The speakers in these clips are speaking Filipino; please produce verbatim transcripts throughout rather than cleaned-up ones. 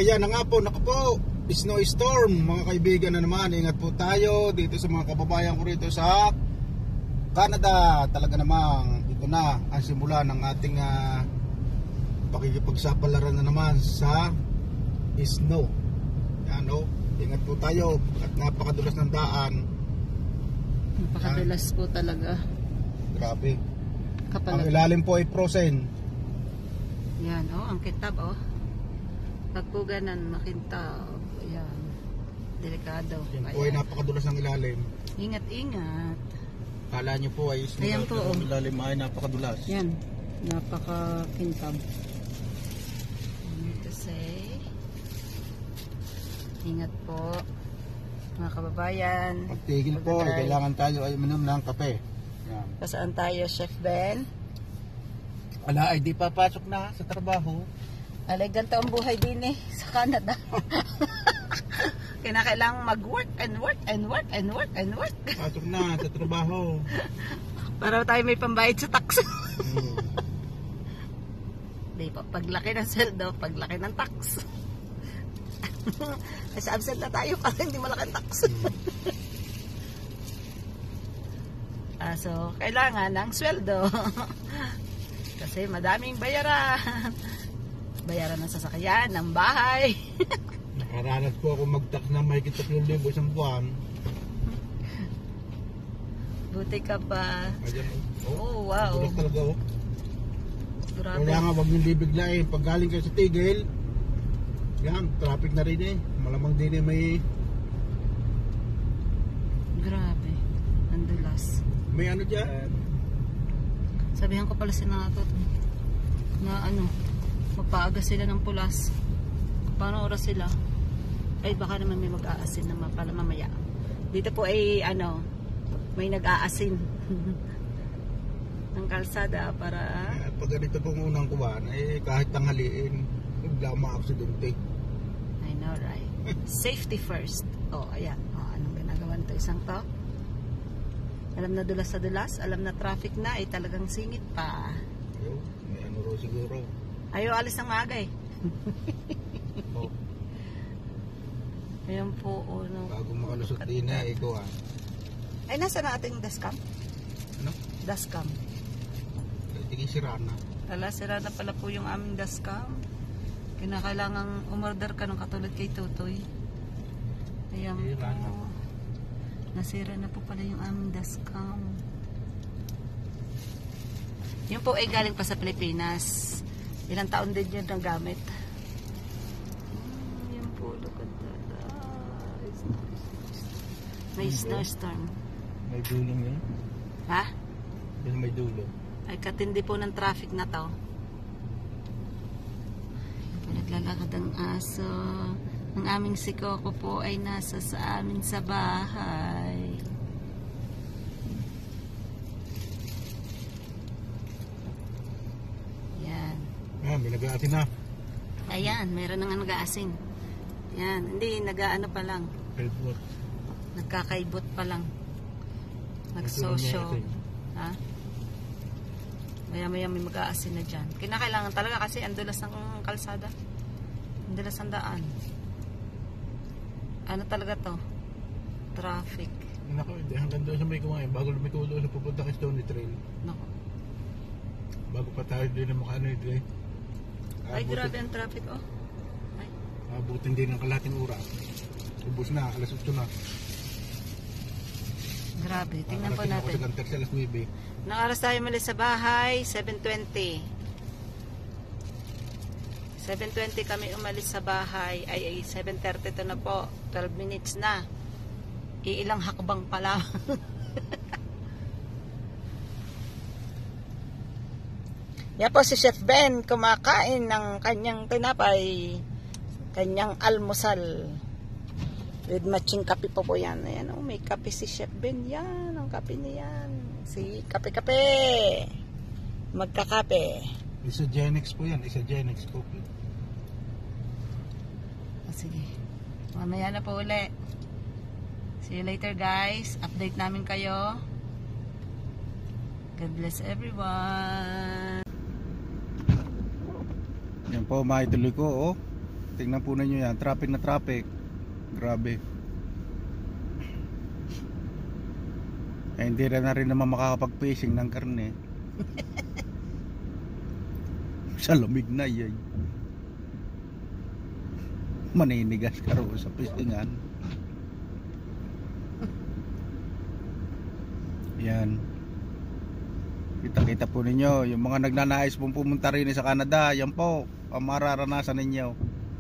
ayan na nga po, naku po, snow storm mga kaibigan na naman. Ingat po tayo dito sa mga kababayan ko rito sa Canada. Talaga namang ito na ang simula ng ating uh, pakikipagsapalaran na naman sa snow. Yan o, ingat po tayo at napakadulas ng daan. Napakadulas po talaga. Grabe. Kapal. Ang ilalim po ay frozen. Yan oh, ang kitab oh. Pag po ganan makintab, yan, delikado. Yan po ay napakadulas ng ilalim. Ingat, ingat. Kala nyo po ay ayan po, oh. ilalim ay napakadulas. Yan, napakakintab. Kasi ingat po mga kababayan. Pagtigil po ay kailangan tayo ay minom ng kape. Yan. Pasaan tayo, Chef Ben? Ala ay di papasok na sa trabaho. Alay, ganito ang buhay din eh sa Canada. Kinakailangan mag-work and work and work and work and work. Pasok na sa trabaho. Para tayo may pambayad sa tax. Hmm. Di pa, paglaki ng sweldo, paglaki ng tax. Kasi absent na tayo para hindi malaki ang tax. Hmm. ah, so, kailangan ng sweldo. Kasi madaming bayaran. Bayaran ng sasakyan, ng bahay. Nakaranas po ako mag-tax na may tatlong libo isang buwan. Buti ka pa. Ayan, oh, oh, wow. Tulog talaga oh. Grabe. Kaya nga wag niyong bibiglain. Pag galing kayo sa Tigil, yan, traffic na rin eh. Malamang din eh may... Grabe. Ang dulas. May ano dyan. Sabihan ko pala sila nato na ano, magpaaga sila ng pulas. Paano oras sila? Ay baka naman may mag-aasin naman pala mamaya. Dito po ay ano, may nag-aasin ng kalsada para Eh, pag ganito pong unang kuwan, eh kahit tanghaliin, bigla ma-aksidente. I know right. Safety first. Oh, ayan. Oh, anong ginagawa nito isang to? Alam na dulas sa dulas, alam na traffic na, ay eh, talagang singit pa. Ayaw, may ano ro siguro. Ayaw alis ng maaga eh. Oh. Ayan po, oh, no. Bago makalusot din na, ikaw ah. Ay, nasa na ating dashcam? Ano? Dashcam. Tingin sira na. Tala, sira na pala po yung aming dashcam. Kinakailangang umorder ka ng katulad kay Tutoy. Ayan Sira po. na. Nasira na po pala yung aming dashcam. Yun po ay galing pa sa Pilipinas. Ilang taon din yun ang gamit. Hmm, yun po, look at that. Ah, it's nice. May snowstorm. May dulong yun? Ha? Kasi may dulo. Ay katindi po ng traffic na to. Naglalakad ang aso. Ang aming si Coco po ay nasa sa amin sa bahay. Yan. Ayan, may nag-aatin na. Ayan, meron nang nag-aasin. Yan, hindi, nag-aano pa lang. Helpbot. Nagkakaibot pa lang. Nagsosyo. Ha? Maya maya may mag-aasin na dyan. Kinakailangan talaga kasi ang dulas ng kalsada. Ang dulas ng daan. Ano talaga to? Traffic. Nako, hindi. Hanggang doon sa may kumain. Bago lumiko doon sa pupunta kay Stony Trail. Nako. Bago pa tayo doon na makaano ito eh. Ay, grabe ang traffic oh. Ay. Abutin din ng kalating oras. Ubus na, alas otso na. Grabe, tingnan po natin. Ako sa alas nuwebe. Nang oras tayo muli sa bahay, seven twenty. seven twenty kami umalis sa bahay. Ay, ay seven thirty to na po. twelve minutes na. Iilang hakbang pala. Yan po si Chef Ben kumakain ng kanyang tinapay. Kanyang almusal. With matching kape po po yan. Ayan, oh, may kape si Chef Ben. Yan, ang kape niyan. Si kape-kape. Magkakape. Isagenix po yan. Isagenix coffee. Oh, sige. Mamaya na po uli. See you later guys. Update namin kayo. God bless everyone. Yan po, maituloy ko oh. Tingnan po ninyo yan, traffic na traffic. Grabe. Eh, hindi rin na rin naman makakapag-fishing ng karne. Sa lamig na yan. Maninigas ka ro sa pistingan. Yan. Kita-kita po ninyo yung mga nagnanais pong pumunta rin sa Canada. Yan po ang mararanasan ninyo.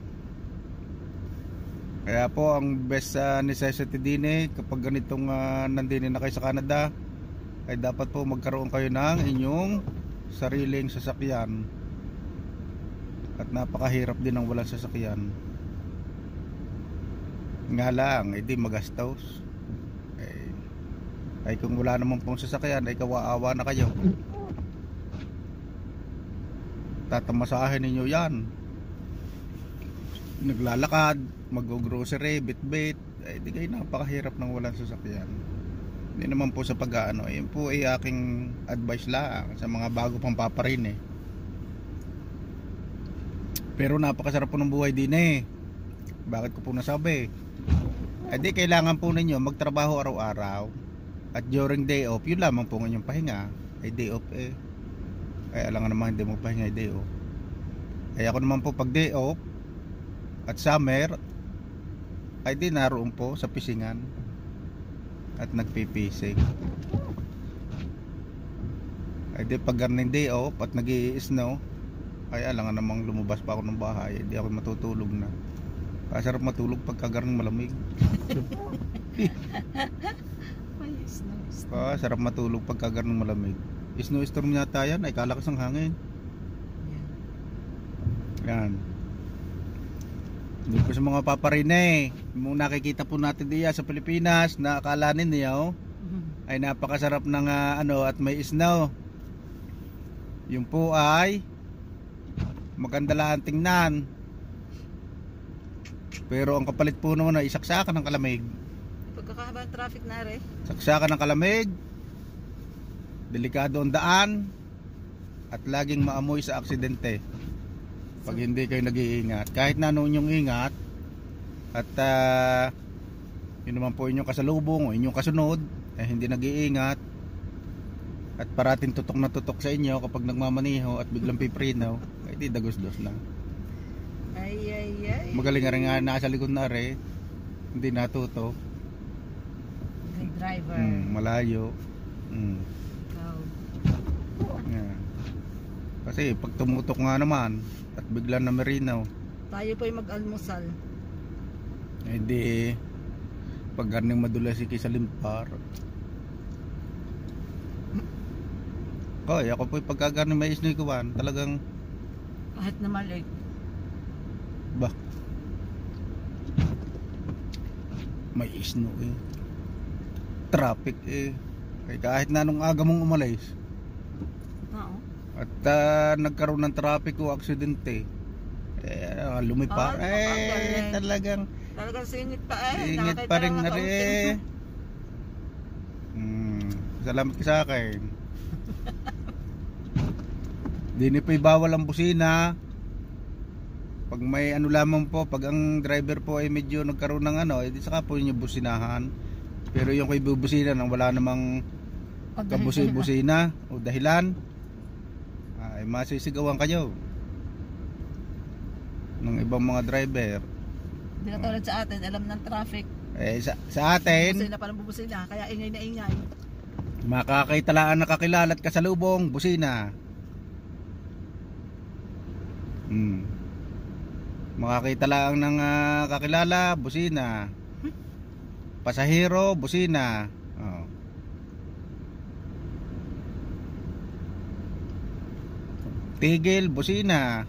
Kaya po ang best uh, necessity din eh, kapag ganitong uh, nandini na kayo sa Canada, ay dapat po magkaroon kayo ng inyong sariling sasakyan. At napakahirap din ang walang sasakyan. Nga lang, edi magastos. Eh, ay kung wala naman pong sasakyan, ay kawaawa na kayo. Tatamasahin ninyo yan. Naglalakad, mag-grocery, bit-bit. Ay di kayo napakahirap ng walang sasakyan. Hindi naman po sa pag-ano. Yan po ay aking advice lang sa mga bago pang paparin eh. Pero napakasarap po ng buhay din eh. Bakit ko po nasabi? Ay di kailangan po ninyo magtrabaho araw-araw. At during day off, yun lamang po inyong pahinga. Ay day off eh. Ay alam nga naman hindi mo pahinga ay day off. Ay ako naman po pag day off at summer, ay di naroon po sa pisingan. At nagpipising. Ay di pag garning day off at nag-i-snow, ay alam nga namang lumabas pa ako ng bahay, hindi ako matutulog na. Kasarap matulog pagka garning malamig. Ah, sarap matulog pagka garning malamig. Snowstorm yata yan, ay kalakas ang hangin. Yan. Hindi po sa mga paparin eh. Yung nakikita po natin diya sa Pilipinas na akala ninyo ay napakasarap ng uh, ano at may snow. Yung po ay maganda lang tingnan. Pero ang kapalit po naman ay saksakan ng kalamig. Pagkakahaba ng traffic na rin. Saksakan ng kalamig. Delikado ang daan. At laging maamoy sa aksidente pag hindi kayo nag-iingat. Kahit na noon yung ingat. At uh, yun naman po inyong kasalubong o inyong kasunod eh hindi nag-iingat. At parating tutok na tutok sa inyo kapag nagmamaniho at biglang piprinaw, ay di dagos-dos lang. Ay ay ay. Magaling nga rin nga nasa likod na rin. Hindi natuto. Good driver. Hmm, malayo. Hmm. Wow. Yeah. Kasi pag tumutok nga naman at biglang na marinaw, Tayo po ay mag-almusal. eh di pag garning madulas si sa limpar. Hoy, ako po'y pagkagarning may isnoy kuwan, talagang Kahit na maliit. bah may isno eh, traffic eh, ay kahit na nung aga mong umalis Oo. at uh, nagkaroon ng traffic o aksidente eh uh, lumipar Ah, eh nakagaling. talagang Talagang singit pa eh. ingit Nakakita pa rin lang na ng rin kaunting. hmm, salamat ka sa akin. Dini po'y bawal ang busina. Pag may ano lamang po, pag ang driver po ay medyo nagkaroon ng ano, edi saka po niyo businahan. Pero yung kay bubusina nang wala namang kabusi-busina o dahilan, ay masisigawan kayo ng ibang mga driver. Hindi na tulad sa atin, alam ng traffic. Eh sa, sa atin, Busina pa ng bubusina, kaya ingay na ingay. makakitalaan na kakilala at kasalubong, busina. Hmm. Makakita lang ng uh, kakilala, busina. Pasahero, busina. Oh. Tigil, busina.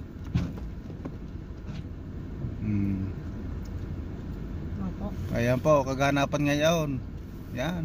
Hmm. Opo. Ayan po, kaganapan ngayon. Yan.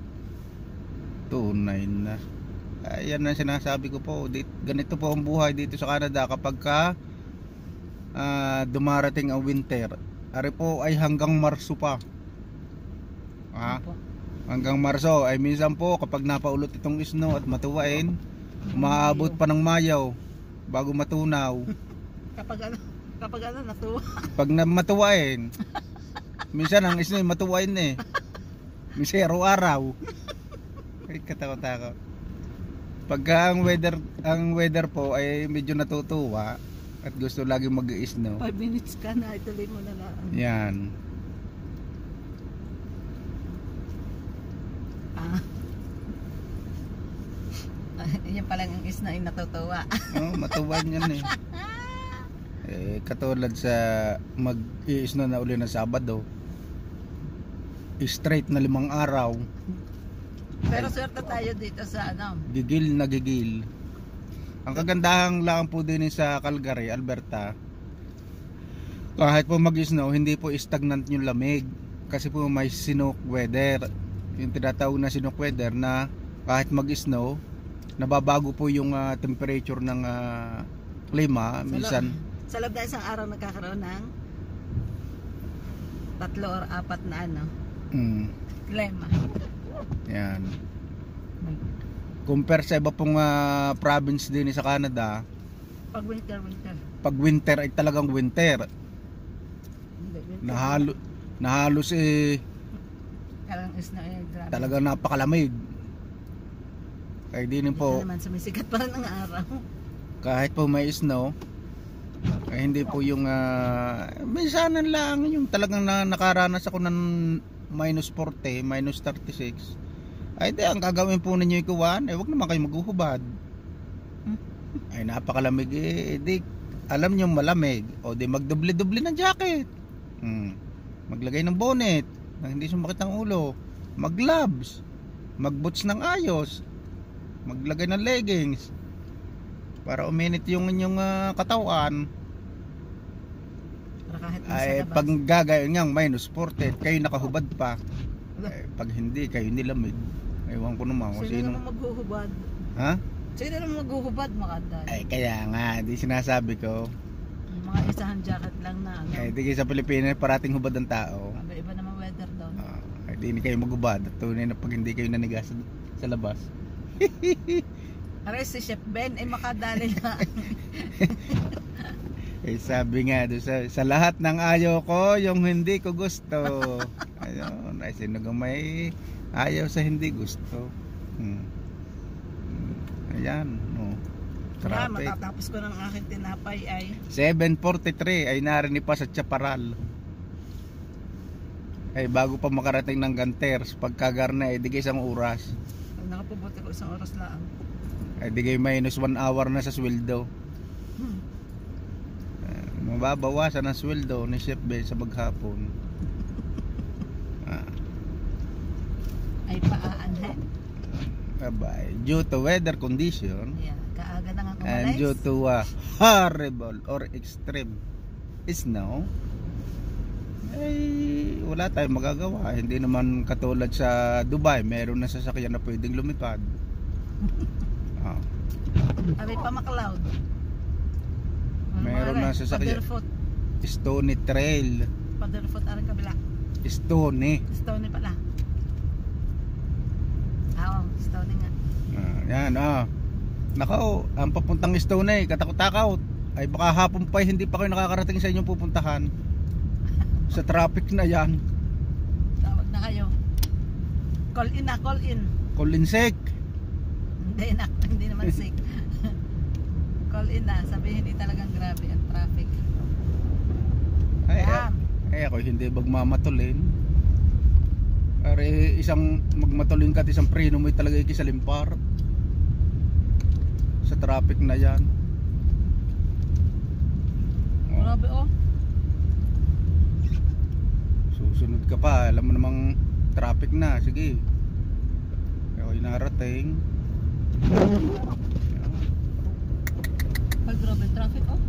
Tunay na. Ayan ang sinasabi ko po. Dito, ganito po ang buhay dito sa Canada kapag ka uh, dumarating ang winter. Ari po ay hanggang Marso pa. Ha? Opo. Hanggang Marso ay minsan po kapag napaulot itong snow at matuwain, umaabot pa ng Mayaw bago matunaw. Kapag ano, Kapag ano, natuwa. Pag na matuwain. Minsan ang isnoy matuwain eh. Minsan araw-araw. Ay katakot-takot. Pagka ang weather ang weather po ay medyo natutuwa at gusto lagi mag-i-snow. five minutes ka na, ituloy mo na lang. Yan. Ah. Yan pala ang isna ay natutuwa. Oh, matuwain yan eh. Eh katulad sa mag-i-snow na uli ng Sabado. Straight na limang araw. Pero swerte tayo dito sa ano. Gigil na gigil. Ang kagandahan lang po din sa Calgary, Alberta. Kahit po mag-snow, hindi po stagnant yung lamig. Kasi po may Chinook weather. Yung tinatawag na Chinook weather na kahit mag-snow, nababago po yung uh, temperature ng uh, klima. Minsan, sa loob na isang araw nagkakaroon ng tatlo or apat na ano. mm, Klima. yan. Compare sa iba pong uh, province din sa Canada, Pag winter, winter. pag winter ay talagang winter. Hindi, winter. Nahalo, nahalos eh, Karang isna ay grabe. talagang napakalamig. Kaya din po, Dito naman sumisikat pa rin ang araw. kahit po may snow, ay hindi po yung uh, minsanan lang yung talagang na, nakaranas ako ng minus forty, minus thirty-six. Ay di, ang gagawin po ninyo ikuwan, eh wag naman kayo maghuhubad. Ay napakalamig eh, di alam nyo malamig, o di magdoble-doble ng jacket. hmm. Maglagay ng bonnet na hindi sumakit ang ulo, mag-gloves, mag-boots ng ayos, maglagay ng leggings para uminit yung inyong uh, katawan. Para kahit nasa Ay labas. pag gagayon ngang minus forty, kayo nakahubad pa. Ay, pag hindi kayo nilamig, ewan ko naman kung Sino sino. naman maghuhubad? Ha? Sino naman maghuhubad makadal? Ay kaya nga, di sinasabi ko. Mga isahan jacket lang na ano. Ay di kayo sa Pilipinas parating hubad ang tao. Iba naman weather doon. Ah, ay di hindi kayo magubad. Tunay na pag hindi kayo nanigas sa, sa labas. Aray si Chef Ben ay makadali na. Eh sabi nga doon sa, sa lahat ng ayaw ko, yung hindi ko gusto. Ayun, ay sino kung may ayaw sa hindi gusto. Hmm. Hmm. Ayan, no. Kaya Traffic. matatapos ko ng aking tinapay ay seven forty-three ay narinig pa sa Chaparral. Ay bago pa makarating ng Ganters, pagkagarna ay digay isang oras. nakapubuti ko isang oras lang. Ay digay minus one hour na sa sweldo. Hmm. Uh, mababawasan ang sweldo ni Chef Ben sa maghapon. Ah, Ay paaanhin. bye. Due to weather condition Yeah, kaaga na nga and kumalis. due to a horrible or extreme snow, ay wala tayong magagawa. Hindi naman katulad sa Dubai, meron na sasakyan na pwedeng lumipad. Oh. Aray pa McLeod. Meron na sasakyan. Paderfoot. Stony Trail. Paderfoot aring kabila. Stony. Stony pala. Ah, oh, Stony nga. Ah, yan ah. Nako, ang papuntang Stony, katakot-takot. Ay baka hapon pa hindi pa kayo nakakarating sa inyong pupuntahan. Sa traffic na yan. Tawag na kayo. Call in na, call in. Kolinsek. Hindi na, hindi naman sick. Call in na, sabihin hindi talagang grabe ang traffic. Ay, Yan. ay ako hindi magmamatulin. Ari isang magmatulin ka at isang preno mo talaga ikisalimpar. Sa traffic na yan. Oh, Grabe oh. susunod ka pa, alam mo namang traffic na, sige. Ako'y narating. Ay, grabe traffic oh.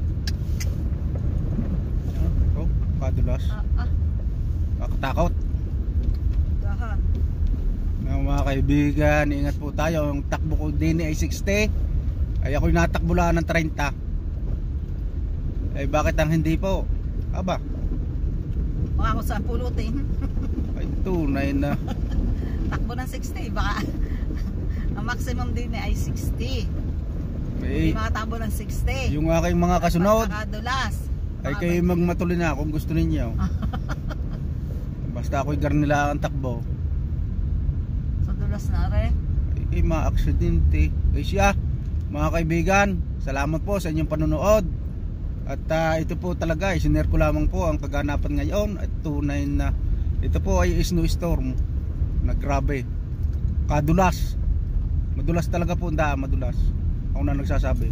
Oh, kadulas. Ah, ah, Kakatakot. dahan. Mga, mga kaibigan, ingat po tayo. Ang takbo ko din ay sixty. Ay ako'y natakbo lang ng thirty. Ay bakit ang hindi po? Aba, Baka ako sa pulutin. ay tunay na. Takbo ng sixty, baka ang maximum din ay sixty. Ay, Hindi makatakbo ng sixty. yung aking mga kasunod, Pagkakadulas. Ay kayo magmatuloy na kung gusto ninyo. Basta ako'y garnila ang takbo. Sa dulas na re. Ay kayo mga aksidente. Ay siya, mga kaibigan, salamat po sa inyong panonood. At uh, ito po talaga, isinare ko lamang po ang kaganapan ngayon. At tunay na ito po ay snowstorm na grabe, kadulas, madulas talaga po ang daan, madulas. Ako na nagsasabi.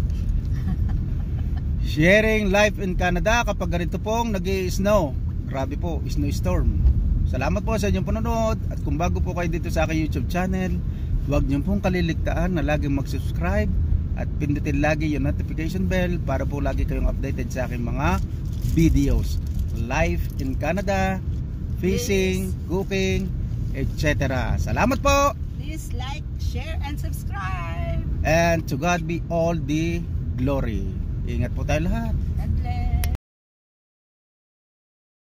Sharing life in Canada kapag ganito pong nag-i-snow. Grabe po, snowstorm. Salamat po sa inyong panonood. At kung bago po kayo dito sa aking YouTube channel, huwag niyo pong kaliligtaan na laging mag-subscribe at pindutin lagi yung notification bell para po lagi kayong updated sa aking mga videos. Life in Canada, fishing, cooking, et cetera. Salamat po. Please like, share, and subscribe. And to God be all the glory. Ingat po tayo lahat. God bless.